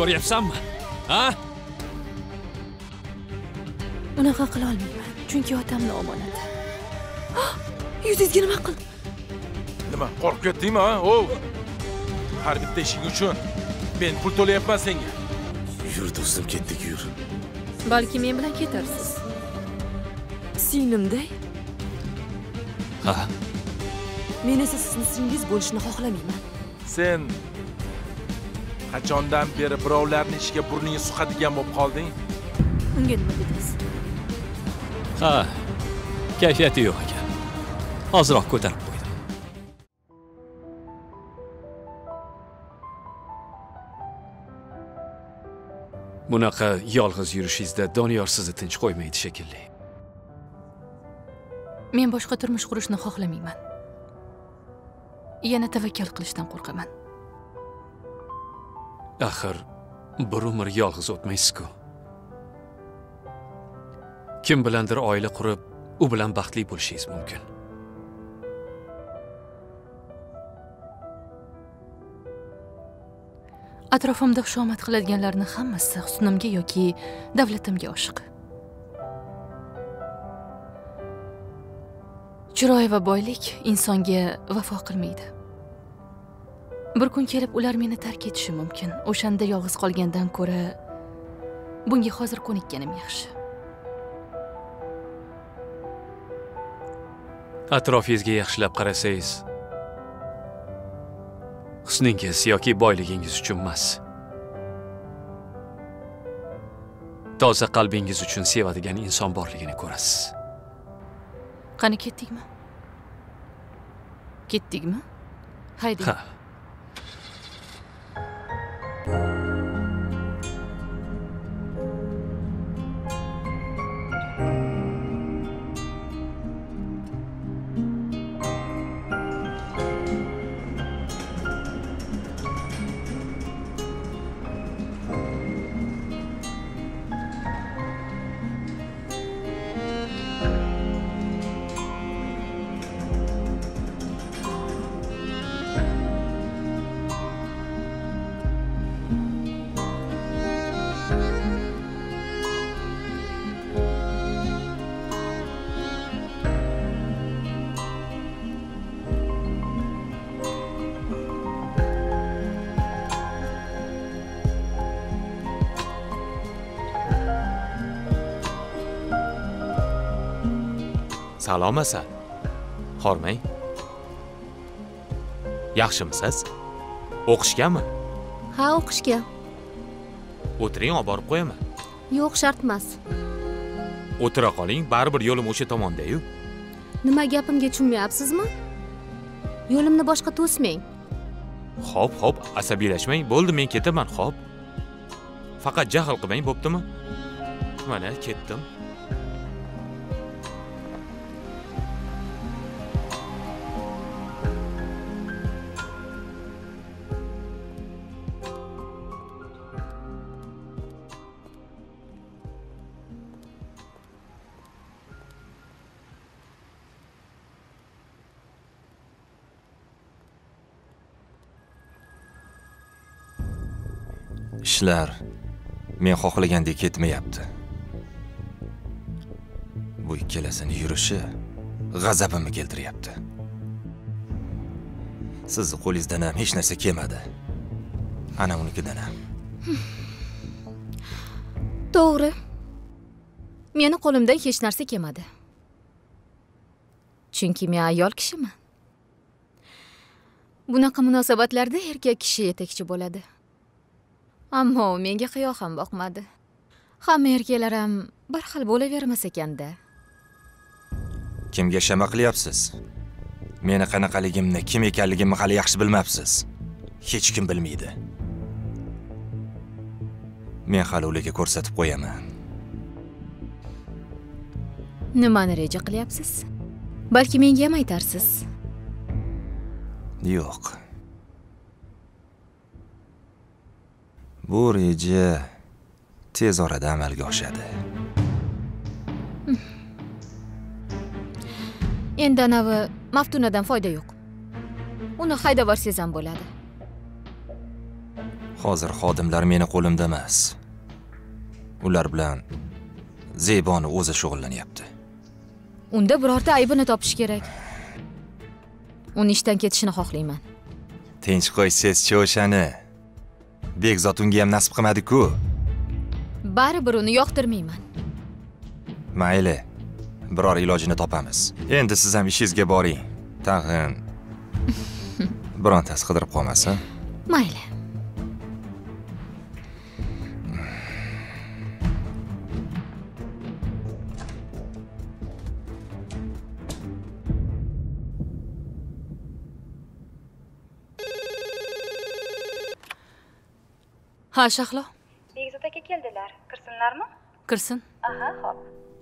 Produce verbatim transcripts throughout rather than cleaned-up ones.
ko'ryapsanmi? Ha? Unaqa qila olmayman, chunki otamning omonati. Yuzingizga nima qil? Nima, qo'rqib ketdingmi, ha? O! Har bitta ishing uchun men pul to'layapman senga. Yur do'stim, ketdik, yur. Balki men bilan ketarsiz. Singlimday? Ha. Men esa sizni singlingiz bo'lishni xohlamayman. Sen qachondan beri birovlarning ishiga burningni suqadigan bo'lib qolding? Unga nima dedingiz? Ha. Kayfiyati yo'q ekan. Ozroq ko'tarib qo'ydim. Bunaqa yolg'iz yurishingizda Doniyor sizni tinch qo'ymaydi shekilli. Men boshqa turmush qurishni xohlamayman. Yana tavakkal qilishdan qo'rqaman. Axir bir umr yolg'iz o'tmaysiz-ku. Kim bilandir oila qurib, u bilan baxtli bo'lishingiz mumkin. Atrofimda xushomad qiladiganlarning hammasi husnimga yoki davlatimga oshiq. Chiroy va boylik insonga vafo qilmaydi. Bir kun kelib ular meni tark etishi mumkin. O'shanda yolg'iz qolgandan ko'ra bunga hozir ko'nikkanim yaxshi. Atrofingizga yaxshilab qarasangiz, husningiz yoki boyligingiz uchun emas, toza qalbingiz uchun sevadigan inson borligini ko'rasiz. Qani ketdikmi? Ketdikmi? Haydi. Ha. Salom Asal. Hormang. Yaxshimisiz? O'qishgami? Ha, o'qishga. O'tiring, olib borib qo'yaman. Yo'q, shart emas. O'tira qoling, baribir yo'lim o'sha tomonda-yu. Nima gapimga tushunmayapsizmi? Yo'limni boshqa to'smang. Xo'p, xo'p, asabiylashmang. Bo'ldi, men ketaman, xo'p. Faqat jahl qilmang, bo'ptimi? Mana ketdim. Ishlar men xohlagandek ketmayapti. Bu ikkalasini yurishi g'azabimni keltiryapti. Sizni qo'lingizdan ham hech narsa kelmadi. Ana unikidan ham. To'g'ri. Meni qo'limdan hech narsa kelmadi. Chunki men ayol kishiman. Bunaqa munosabatlarda erkak kishi yetakchi bo'ladi. Ammo menga qiyoq ham boqmadi. Hamma erkaklar ham bir xil bo'lavermas ekanda. Kimga shama qilyapsiz? Meni qanaqaligimni, kim ekanligimni hali yaxshi bilmabsiz. Hech kim bilmaydi. Men hali ularga ko'rsatib qo'yaman. Nimani reja qilyapsiz? Balki menga ham aytarsiz. Yo'q. Bu reja tez orada amalga oshadi. Endi anavi Maftunadan foyda yo'q. Uni haydab yuborsangiz ham bo'ladi. Hozir xodimlar meni qo'limda emas. Ular bilan Zeboni o'zi shug'ullanyapti. Unda birorta aybini topish kerak. Uni ishdan ketishini xohlayman. Tinch qo'ysiz-chi o'shani. Bekzod unga ham nasib qilmadi-ku. Baribir uni yoqtirmayman. Mayli. Biror ilojini topamiz. Endi siz ham ishingizga boring. Tag'in birontasi qidirib qolmasin. Mayli. Ha, Shahlo. Bekzod aka keldilar. Kirsinlarmi? Kirsin. Aha, xo'p.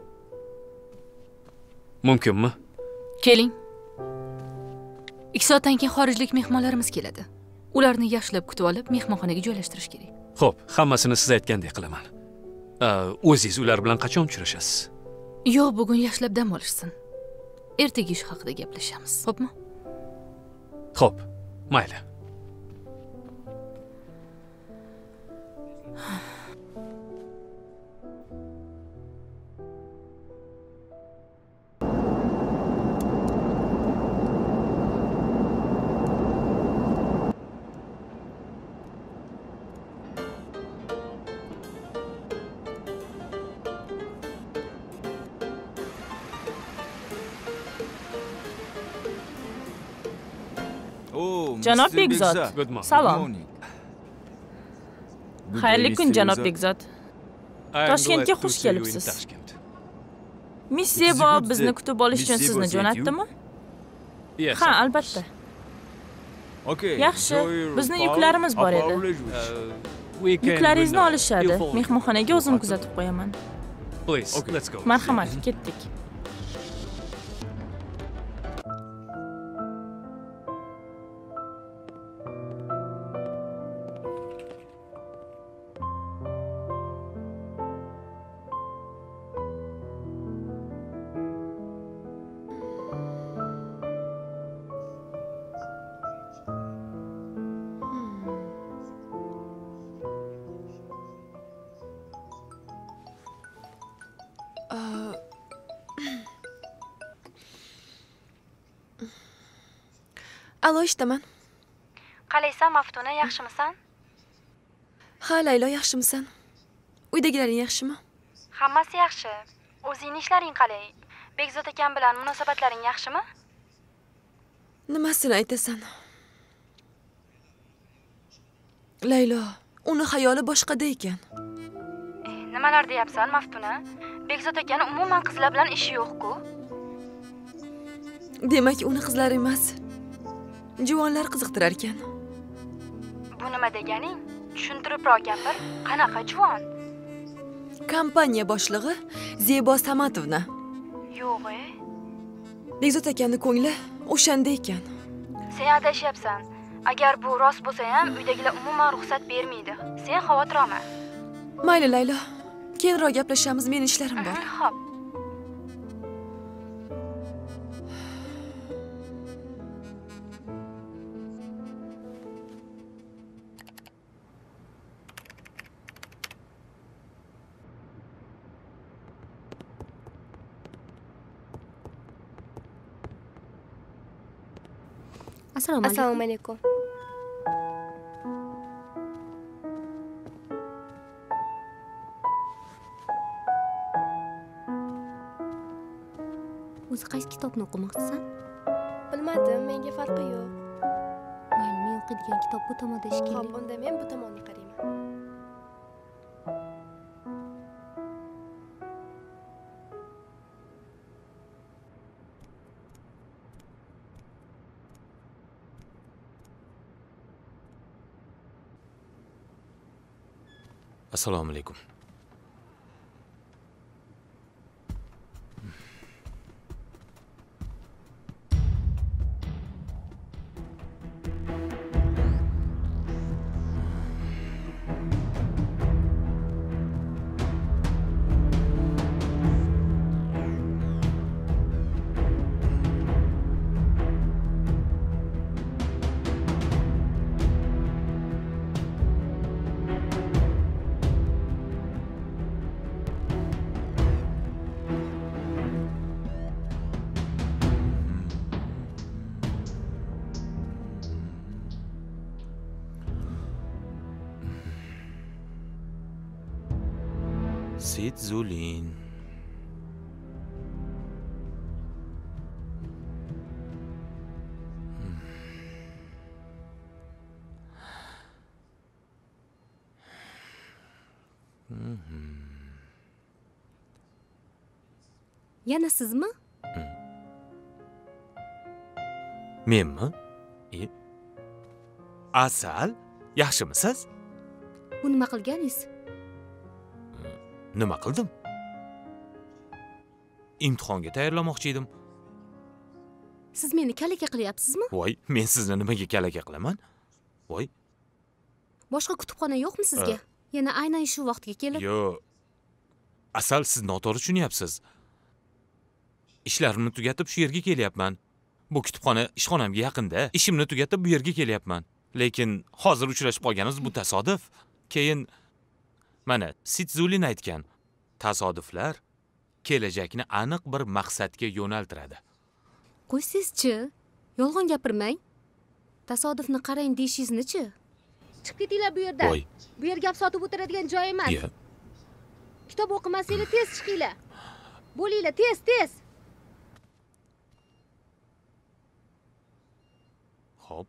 Mumkinmi? Keling. ikki soatdan keyin xorijlik mehmonlarimiz keladi. Ularni yaxshilab kutib olib, mehmonxonaga joylashtirish kerak. Xo'p, hammasini siz aytgandek qilaman. O'zingiz ular bilan qachon uchrashasiz? Yo'q, bugun yaxshilab dam olishsin. Ertaga ish haqida gaplashamiz. Xo'pmi? Xo'p, mayli. Janob Bekzod. Salom. Xayrli kun, janob Bekzod. Toshkentga xush kelibsiz. Miss Zebo bizni kutib olish uchun sizni jo'natdimi? Ha, albatta. Yaxshi, bizning yuklarimiz bor edi. Yuklaringizni olishadi. Mehmonxonaga o'zim kuzatib qo'yaman. Marhamat, ketdik. Alo, eshitaman. Qalaysan, Maftuna, yaxshimisan? Ha, Laylo, yaxshimisan? Uydagilaring yaxshimi? Hammasi yaxshi. O'zingning ishlaring qalay? Bekzod akam bilan munosabatlaring yaxshimi? Nimasini aytasan? Laylo, uni xayoli boshqada ekan. E, nimalar deyapsan, Maftuna? Bekzod akani umuman qizlar bilan ishi yo'q-ku. Demak, uni qizlar emas, juvonlar qiziqtirar ekan. Bu nima deganing? Tushuntiribroq gapir. Qanaqa juvon? Kompaniya boshlig'i Zebo Samatovna. Yo'q-e. Bekzod akani ko'ngli o'shanda ekan. Sen adashyapsan. Agar bu rost bo'lsa ham, uydagilar umuman ruxsat bermaydi. Sen xavotir olma. Mayli, Laylo. Keyinroq gaplashamiz, men ishlarim bor. Xo'p. Assalomu alaykum. Assalomu alaykum. O'zi qaysi kitobni o'qimoqchisan? Bilmadim, menga farqi yo'q. Mayli, men o'qiydigan kitob bu tomonda shekilli. Xo'p, unda men bu tomonni qarayman. Assalomu alaykum. Sitzulin. Yana sizmi? Menmi? E? Asal, yaxshimisiz? Bu nima qilganingiz? Nima qildim? Imtihonga tayyorlamoqchi edim. Siz meni kalaka qilyapsizmi? Voy, men sizni nimaga kalaka qilaman? Voy. Boshqa kutubxona yo'qmi sizga? Yana aynan shu vaqtga kelib. Yo'q. Asal, siz noto'g'ri tushunyapsiz. Ishlarimni tugatib shu yerga kelyapman. Bu kutubxona ishxonamga yaqinda. Ishimni tugatib bu yerga kelyapman. Lekin hozir uchrashib qolganimiz bu tasodif. Keyin mana Sitzulin aytgan, tasodiflar kelajakni aniq bir maqsadga yo'naltiradi. Qo'ysizchi, yolg'on gapirmang. Tasodifni qarang deyishingizni-chi? Chiqib ketinglar bu yerdan. Voy. Bu yer gap sotib o'tiradigan joy emas. Yo. Kitob o'qimasanglar tez chiqinglar. Bo'linglar, tez, tez. Xo'p.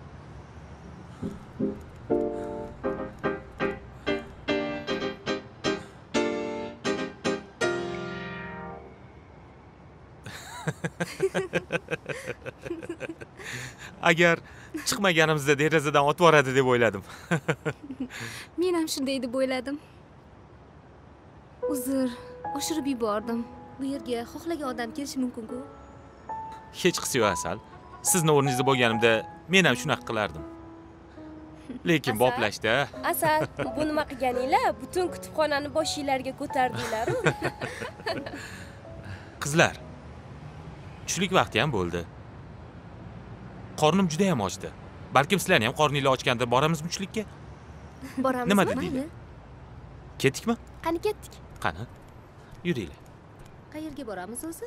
Agar chiqmaganimizda derazadan otib yuboradi deb o'yladim. Men ham shunday deb o'yladim. Uzr, oshirib yubordim. Bu yerga xohlagan odam kelishi mumkin-ku. Hech qisi yo'q Asal. Sizni o'rningizda bo'lganimda men ham shunaqa qilardim. Lekin boplashda. Asal, bu nima qilganinglar? Butun kutubxonani boshinglarga ko'tardinglar-ku. Qizlar, tushlik vaqti ham bo'ldi. Qornim juda ham ochdi. Balkim sizlarni ham qorninglar ochganda boramizmi tushlikka? Boramizmi? Nima dedinglar? Ketdikmi? Qani ketdik. Qani? Yuringlar. Qayerga boramiz o'zi?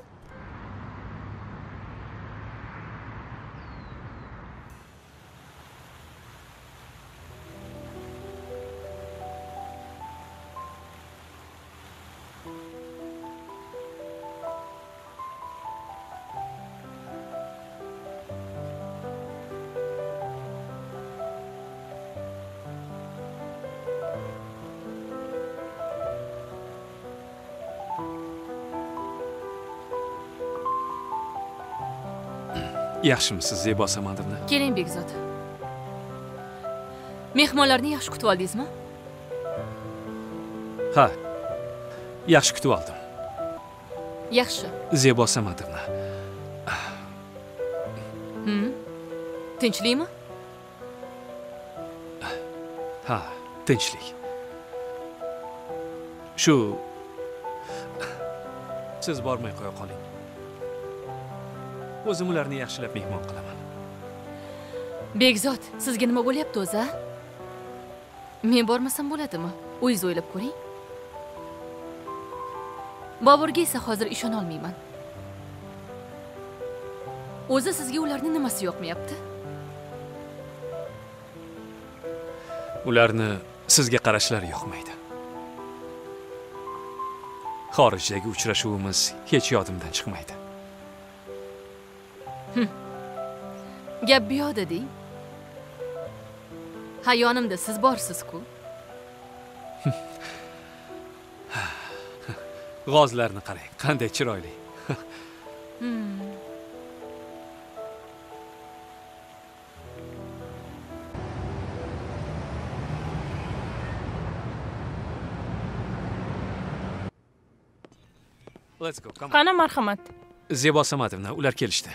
Yaxshimisiz, Zebo Samadovna? Keling, Bekzod. Mehmonlarni yaxshi kutib oldingizmi? Ha. Yaxshi kutib oldim. Yaxshi. Zebo Samadovna. Hmm. Tinchlikmi? Ha, tinchlik. Shu siz bormay qo'ya qoling. O'zim ularni yaxshilab mehmon qilaman. Bekzod, sizga nima bo'lyapti o'zi? Men bormasam bo'ladimi? O'zingiz o'ylab ko'ring. Boburga esa hozir ishona olmayman. O'zi sizga ularning nimasi yoqmayapti? Ularni sizga qarashlari yoqmaydi. Xorijdagi uchrashuvimiz hech yodimdan chiqmaydi. Gap bu yoqda deng. Hayonimda siz borsiz-ku. G'ozlarni qarang, qanday chiroyli. Hmm. Let's go. Come on. Qani marhamat. Zebo Samadovna, ular kelishdi.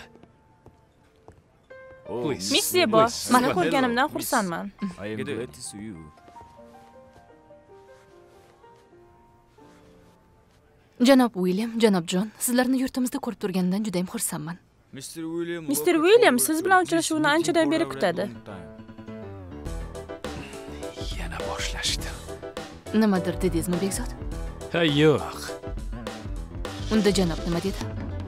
Miss Zebo, mana ko'rganimdan xursandman. I am glad to see you. Janob William, janob John, sizlarni yurtimizda ko'rib turgandan juda ham xursandman. Mister William, Mister William siz bilan uchrashuvni anchadan beri kutadi. Yana boshlashdi. Nimadir dedingizmi, Bekzod? Ha, yo'q. Unda janob nima dedi?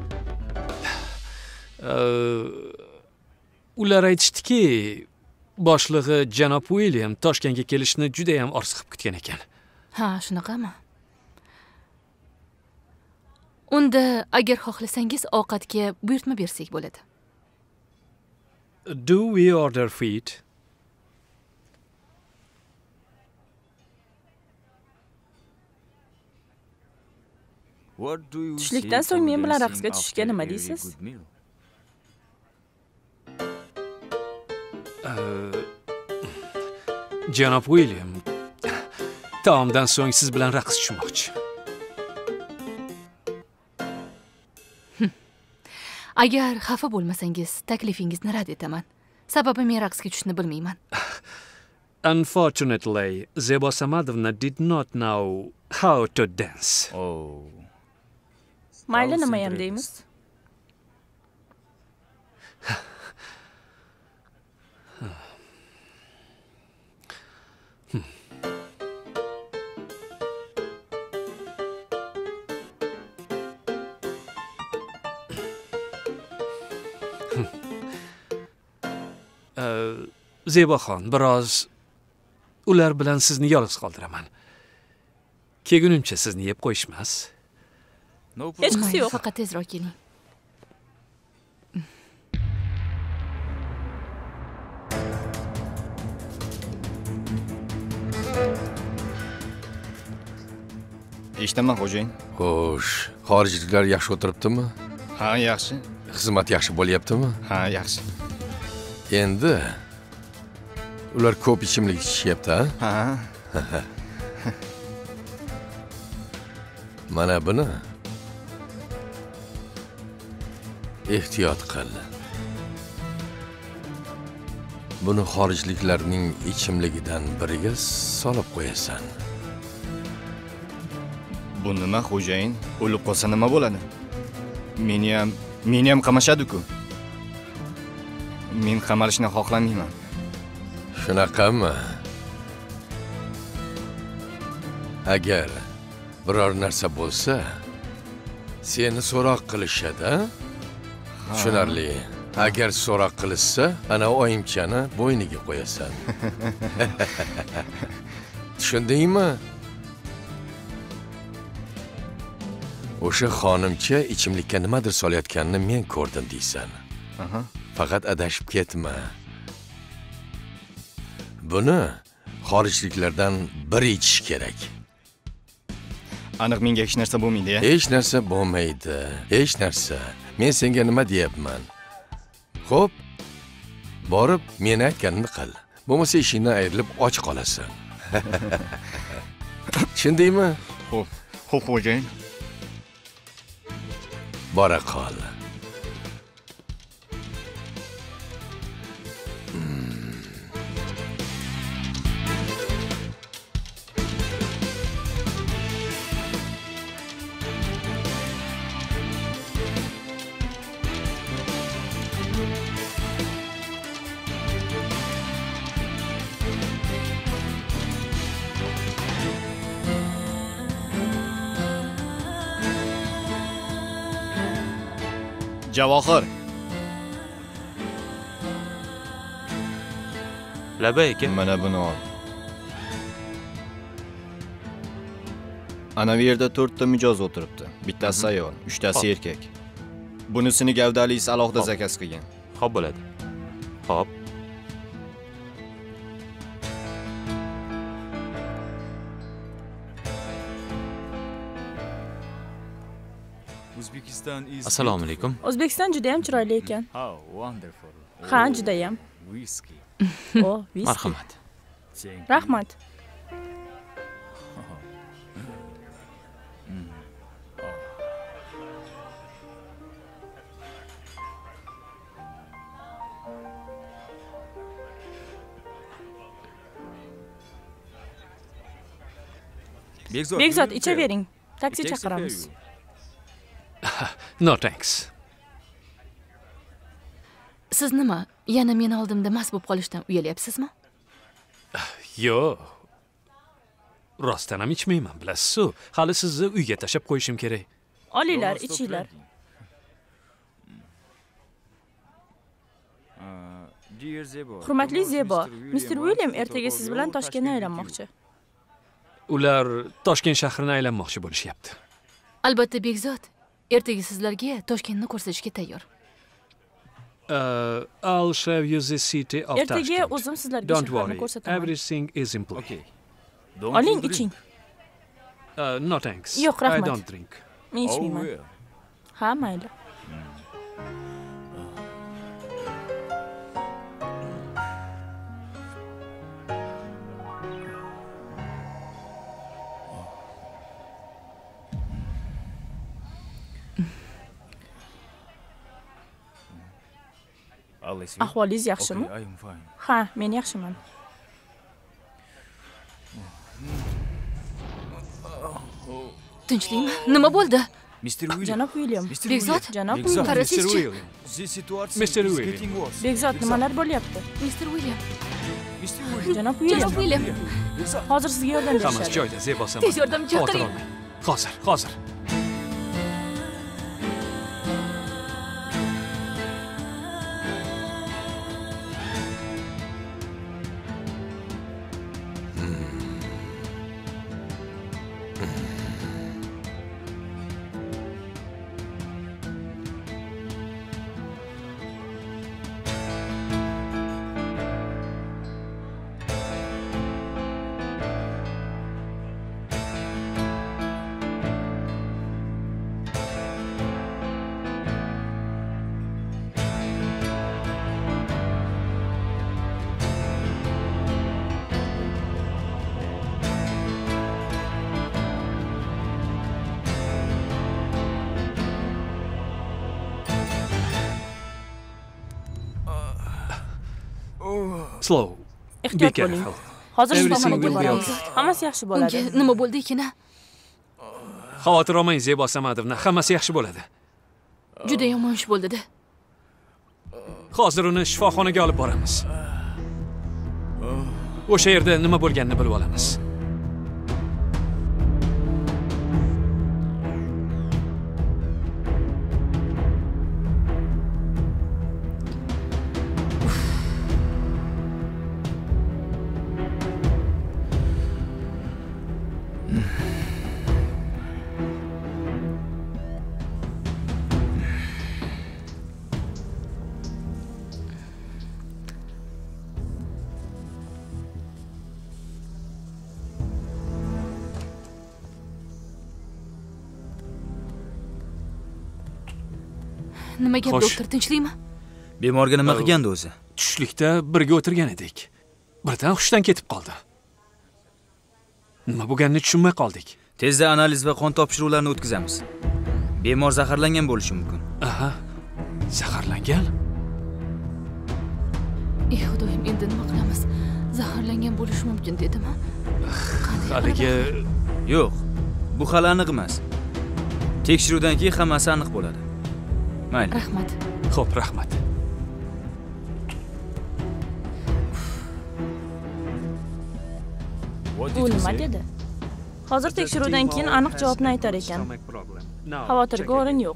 Ular aytishdiki, boshlig'i janob William Toshkentga kelishni juda ham orziqib kutgan ekan. Ha, shunaqami? Unda agar xohlasangiz ovqatga buyurtma bersak bo'ladi. Do we order feed? Tushlikdan so'ng men bilan raqsga tushishga nima deysiz? Janob William, taomdan so'ng siz bilan raqs tushmoqchi. Agar xafa bo'lmasangiz, taklifingizni rad etaman. Sababi men raqsga tushishni bilmayman. Unfortunately, Zebo Samadovna did not know how to dance. Oh. Mayli, nima ham deymiz? Zeboxon, biroz ular bilan sizni yolg'iz qoldiraman. Kelgunimcha sizni yeb qo'yishmas. Hech qisi yo'q. Faqat tezroq keling. Eshitaman, xo'jayin. Xo'sh, xorijliklar yaxshi o'tiribdimi? Ha, yaxshi. Xizmat yaxshi bo'lyaptimi? Ha, yaxshi. Endi ular ko'p ichimlik ichishyapti, ha? Ha. Mana buni ehtiyot qil. Buni xorijliklarning ichimligidan biriga solib qo'yasan. Bu nima, xo'jayin? O'lib qolsa nima bo'ladi? Meni ham, meni ham qamashadi-ku. Men qamalishni xohlamayman. Shunaqami? Agar biror narsa bo'lsa, seni so'roq qilishadi. Tushunarli. Agar so'roq qilishsa, ana oyimchani bo'yniga qo'yasan. Tushundingmi? O'sha xonimcha ichimlikka nimadir solayotganini men ko'rdim deysan. Aha. Faqat adashib ketma. Buni xorijliklardan biri ichish kerak. Aniq menga hech narsa bo'lmaydi-ya? Hech narsa bo'lmaydi. Hech narsa. Men senga nima deyapman? Xo'p, borib men aytganimni qil. Bo'lmasa ishingdan ayrilib och qolasan. Tushundingmi? Xo'p, xo'p xo'jayin. Bora qol. Javohir. Labay aka. Mana buni ol. Ana bu yerda to'rtta mijoz o'tiribdi. Bittasi ayol, uchtasi erkak. Bunisini gavdalisi alohida zakaz qilgan. Xo'p bo'ladi. Xo'p. Assalomu alaykum. O'zbekiston juda ham chiroyli ekan. Ha, juda ham. Oh, viski. Marhamat. Rahmat. Bekzod, ichavering. Taksi chaqiramiz. No thanks. Siz nima, yana meni oldimda mast bo'lib qolishdan uyalyapsizmi? Yo'q. Rostdan ham ichmayman, bilasiz-ku. Hali sizni uyga tashab qo'yishim kerak. Olinglar, ichinglar. Hurmatli Zebo, mister William ertaga siz bilan Toshkentga aylanmoqchi. Ular Toshkent shahrini aylanmoqchi bo'lishyapti. Albatta, Bekzod. Ertaga sizlarga Toshkentni ko'rsatishga tayyor. Uh, I'll show you the city of Ertaga Tashkent. o'zim sizlarga Don't shaharni worry, ko'rsataman. everything is in place. Okay. Oling, iching. Uh, no thanks. Yo'q, rahmat. I don't drink. Men ichmayman. Ha, mayli. Ahvolingiz yaxshimi? Ha, men yaxshiman. Tinchlikmi? Nima bo'ldi? mister William. Janob William. Bekzod, janob Bekzod, qarasizchi. mister William. Bekzod, nimalar bo'lyapti? mister William. Janob William. Janob William. Hozir sizga yordam Hammasi berishadi. joyida, Zebo sama. Tez yordam chaqiring. Hozir, hozir. Slow. Ehtiyot Be bo'ling. careful. Hozir Everything shifoxonaga will be boramiz. okay. Hammasi yaxshi bo'ladi. Unga nima bo'ldi ekan? Xavotir olmang Zebo Samadovna, hammasi yaxshi bo'ladi. Juda yomon ish bo'ldi-da. Hozir uni shifoxonaga olib boramiz. O'sha yerda nima bo'lganini bilib olamiz. Nima gap, Xo'sh. doktor, tinchlikmi? Bemorga nima qilgandi o'zi? Tushlikda birga o'tirgan edik. Birdan hushdan ketib qoldi. Nima bo'lganini tushunmay qoldik. Tezda analiz va qon topshiruvlarini o'tkazamiz. Bemor zaharlangan bo'lishi mumkin. Aha. Zaharlangan? Ey xudoyim, endi nima qilamiz? Zaharlangan bo'lishi mumkin dedimi? Haligi Yo'q, bu hali aniq emas. Tekshiruvdan keyin hammasi aniq bo'ladi. Mayli. Rahmat. Xo'p, rahmat. U nima dedi? Hozir tekshiruvdan keyin aniq javobni aytar ekan. Xavotirga o'rin yo'q.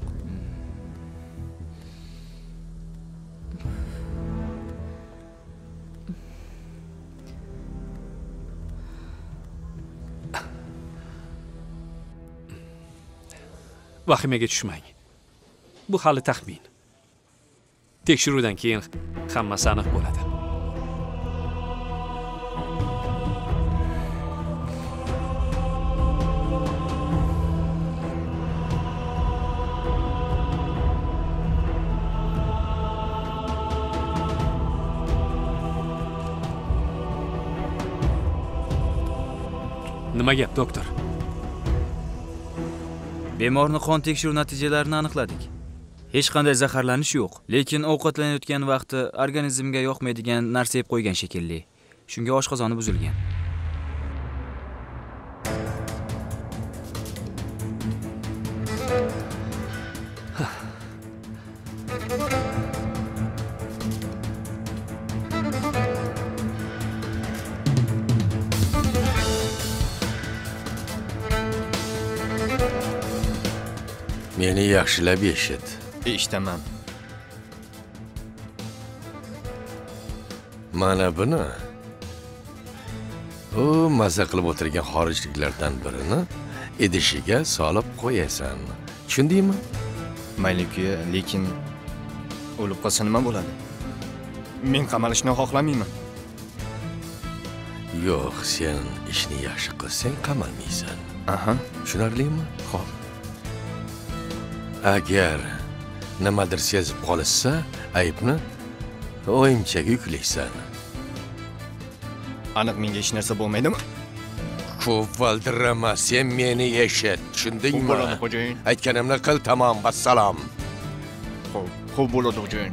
Vahimaga tushmang. Bu hali taxmin. Tekshiruvdan keyin hammasi aniq bo'ladi. Nima gap, doktor? Bemorning qon tekshiruv natijalarini aniqladik. Hech qanday zaharlanish yo'q, lekin ovqatlanayotgan vaqti organizmga yoqmaydigan narsa yeb qo'ygan shekilli. Shunga oshqozoni buzilgan. Meni yaxshilab eshit. Eshitaman. Mana buni u maza qilib o'tirgan xorijliklardan birini idishiga solib qo'yasan. Tushundingmi? Mayli-ku, lekin o'lib qolsa nima bo'ladi? Men qamalishni xohlamayman. Yo'q, sen ishni yaxshi qilsang qamalmaysan. Aha, tushunarlimi? Xo'p. Agar nimadir sezib qolsa, aybni o'yinchaga yuklaysan. Aniq menga hech narsa bo'lmaydimi? Ko'p valdirama, sen meni eshit, tushundingmi? Bo'ladi, xo'jayin. Aytganimni qil, tamom, vassalom. Xo'p, xo'p bo'ladi, xo'jayin.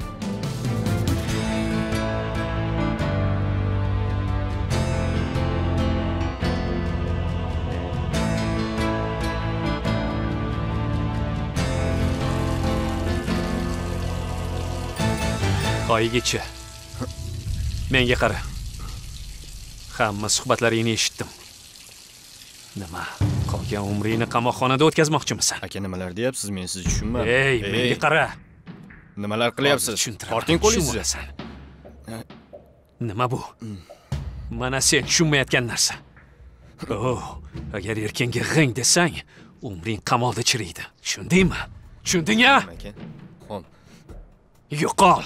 Qoyigichi. Menga qara. Hamma suhbatlaringni eshitdim. Nima? Qolgan umringni qamoqxonada o'tkazmoqchimisan? Aka, nimalar deyapsiz? Men sizni tushunmadim. Ey, menga qara. Nimalar qilyapsiz? Torting qo'lingizni. Nima bu? Mana sen tushunmayotgan narsa. Oh, agar erkenga g'ing desang, umring qamoqda chiriydi. Tushundingmi? Tushunding-a? Aka. Xo'p. Yo'qol.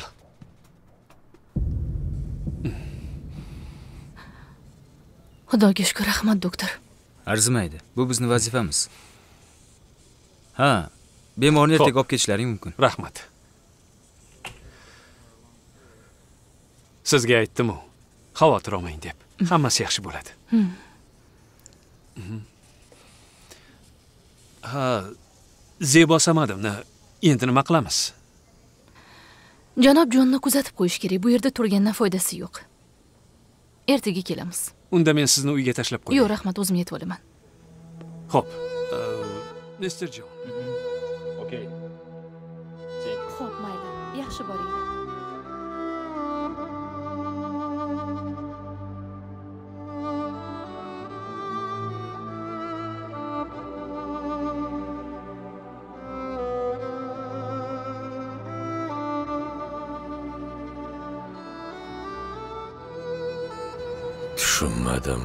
Xudoga shukr, rahmat doktor. Arzimaydi. Bu bizning vazifamiz. Ha, bemorni ertaga olib ketishlaring mumkin. Rahmat. Sizga aytdim-ku, xavotir olmang deb. Hammasi yaxshi bo'ladi. Ha, Zebo Samadovni endi nima qilamiz? Janob Jonni kuzatib qo'yish kerak. Bu yerda turgandan foydasi yo'q. Ertaga kelamiz. Unda men sizni uyga tashlab qo'yaman. Yo'q, rahmat, o'zim yetib olaman. Xo'p. mister Jon. Okay. Xo'p, mayli. Yaxshi boringlar. Tushunmadim.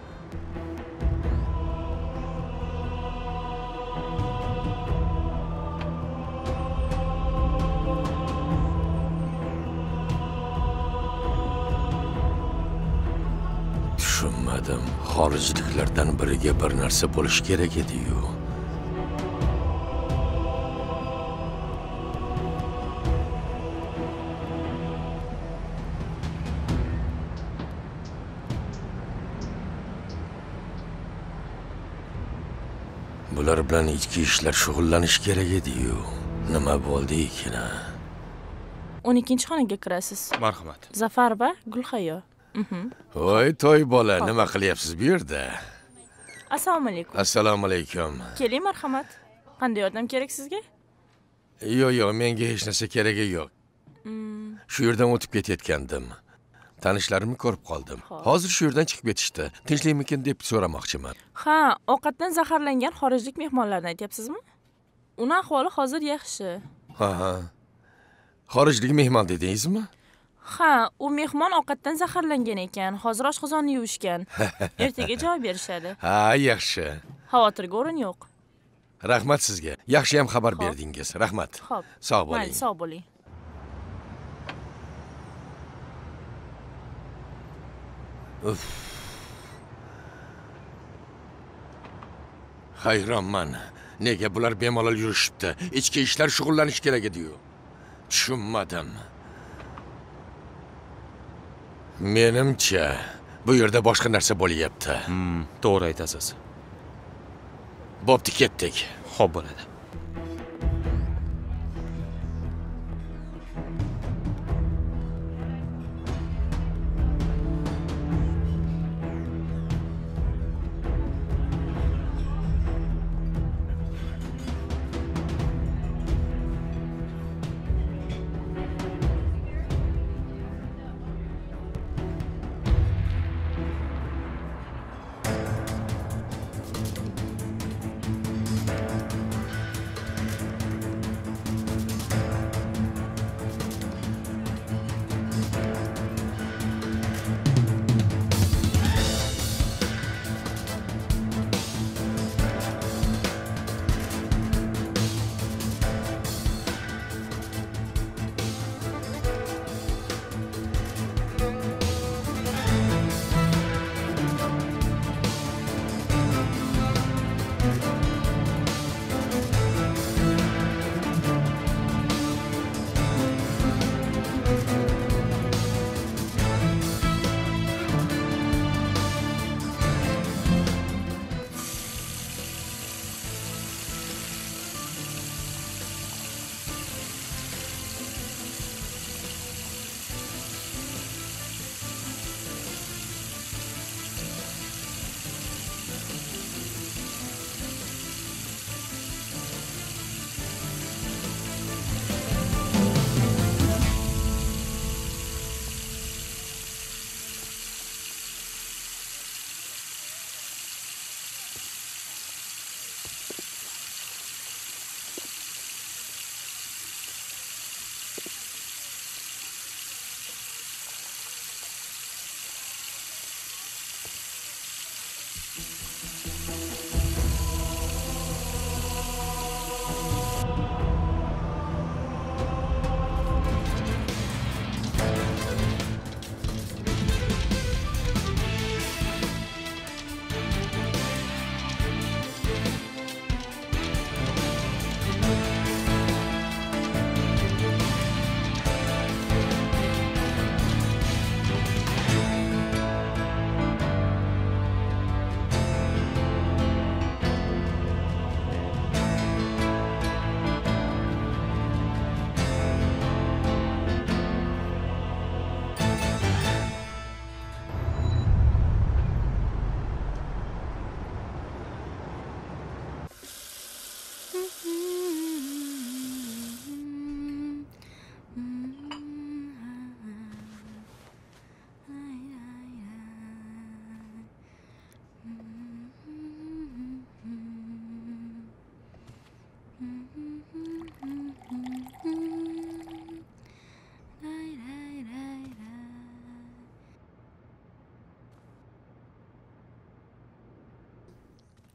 Tushunmadim. Xorijliklardan biriga bir narsa bo'lish kerak edi-yu. Bular bilan ichki ishlar shug'ullanish kerak edi-yu. Nima bo'ldi ekan? o'n ikkinchi xonaga kirasiz. Marhamat. Zafar va Gulhayo. Voy, to'y bola, nima qilyapsiz bu yerda? Assalomu alaykum. Assalomu alaykum. Keling, marhamat. Qanday yordam kerak sizga? Yo'q, yo'q, menga hech narsa keragi yo'q. Shu yerdan o'tib ketayotgandim. Tanishlarimni ko'rib qoldim. Hozir shu yerdan chiqib ketishdi. Tinchlikmikin deb so'ramoqchiman. Ha, ovqatdan zaharlangan xorijlik mehmonlarni aytyapsizmi? Uni ahvoli hozir yaxshi. Ha, ha. Xorijlik mehmon dedingizmi? Ha, u mehmon ovqatdan zaharlangan ekan. Hozir oshqozonni yuvishgan. Ertaga javob berishadi. Ha, yaxshi. Xavotirga o'rin yo'q. Rahmat sizga. Yaxshi ham xabar berdingiz. Rahmat. Xo'p. Sog' bo'ling. Mayli, sog' bo'ling. Uf. Hayronman. Nega bular bemalol yurishibdi? Ichki ishlar shug'ullanish kerak edi-yu. Tushunmadim. Menimcha, bu yerda boshqa narsa bo'lyapti. Hmm, to'g'ri aytasiz. Bo'pti, ketdik. Xo'p bo'ladi.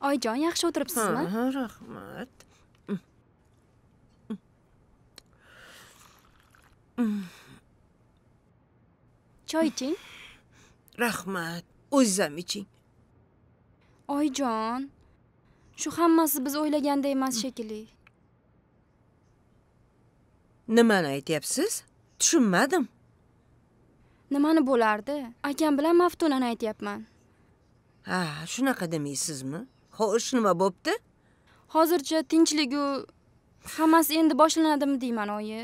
Oyjon, yaxshi o'tiribsizmi? Ha, rahmat. Choy iching. Rahmat. O'zim iching. Oyjon, shu hammasi biz o'ylagandek emas shekilli. Nimani aytyapsiz? Tushunmadim. Nimani bo'lardi? Akam bilan Maftunani aytyapman. Ha, shunaqa demaysizmi? Xo'sh, nima bo'pti? Hozircha tinchlik-u hammasi endi boshlanadimi deyman, oyi.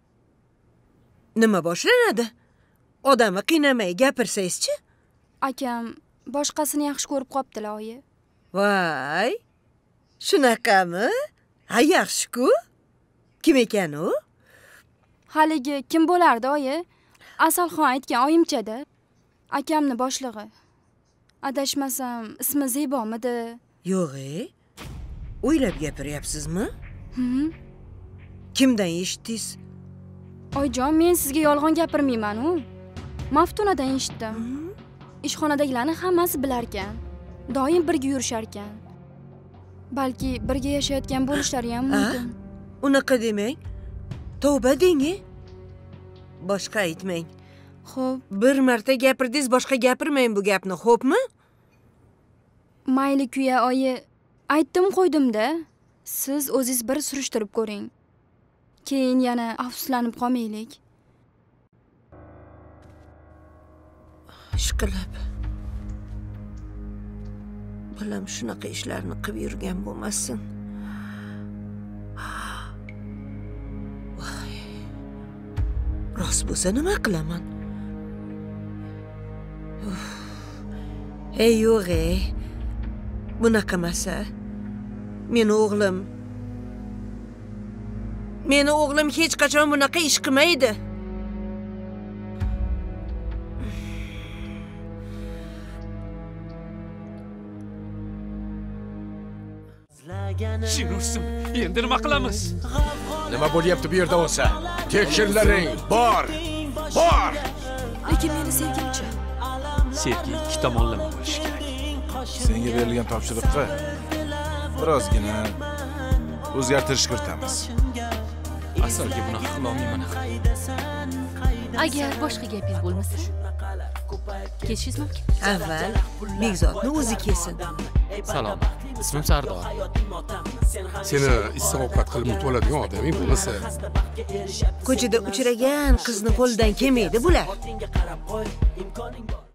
Nima boshlanadi? Odamni qiynamay gapirsangiz-chi? Akam boshqasini yaxshi ko'rib qoptilar, oyi. Voy! Shunaqami? Ha, yaxshi-ku. Kim ekan u? Haligi kim bo'lardi, oyi? Asalxon aytgan oyimchada. Akamni boshlig'i. Adashmasam, ismi Zebomidi? Yo'q-e. O'ylab gapiryapsizmi? Hı. Kimdan eshitdingiz? Oyjon, men sizga yolg'on gapirmayman-u. Maftunadan eshitdim. Ishxonadagilarni hammasi bilar ekan. Doim birga yurishar ekan. Balki birga yashayotgan bo'lishlari ham mumkin. Unaqa demang. Tavba deng-e. Boshqa aytmang. Xo'p, bir marta gapirdingiz, boshqa gapirmang bu gapni, xo'pmi? Mayli kuya, oyi. Aytdim qo'ydim-da. Siz o'zingiz bir surishtirib ko'ring. Keyin yana afsuslanib qolmaylik. Ishqilib. Bolam shunaqa ishlarni qilib yurgan bo'lmasin. Voy. Rost bo'lsa nima qilaman? Ey, yo'q-ey. Bunaqa masa. Meni o'g'lim Meni o'g'lim hech qachon bunaqa ish qilmaydi. Shinursim, endi nima qilamiz? Nima bo'lyapti bu yerda bo'lsa? Tekshirlaring, bor. Bor. Lekin meni sevgimchi. Sevgi ikki tomonlama bo'lishi kerak. Senga berilgan topshiriqqa birozgina o'zgartirish kiritamiz. Asalga bunaqa qila olmayman. Agar boshqa gapingiz bo'lmasa, ketishingiz mumkin. Avval Begzodni o'zi kelsin. Salom. Ismim Sardor. Seni issiq ovqat qilib mutoladigan odaming bo'lmasa, Ko'chada uchragan qizni qo'lidan kelmaydi bular.